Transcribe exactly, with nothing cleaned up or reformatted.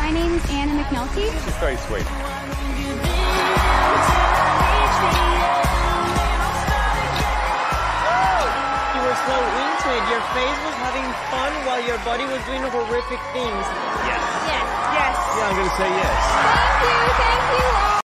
My name's Anna McNulty. She's very sweet. You were so into it. Your face was having fun while your body was doing horrific things. Yes. Yes. Yes. Yeah, I'm going to say yes. Thank you. Thank you all.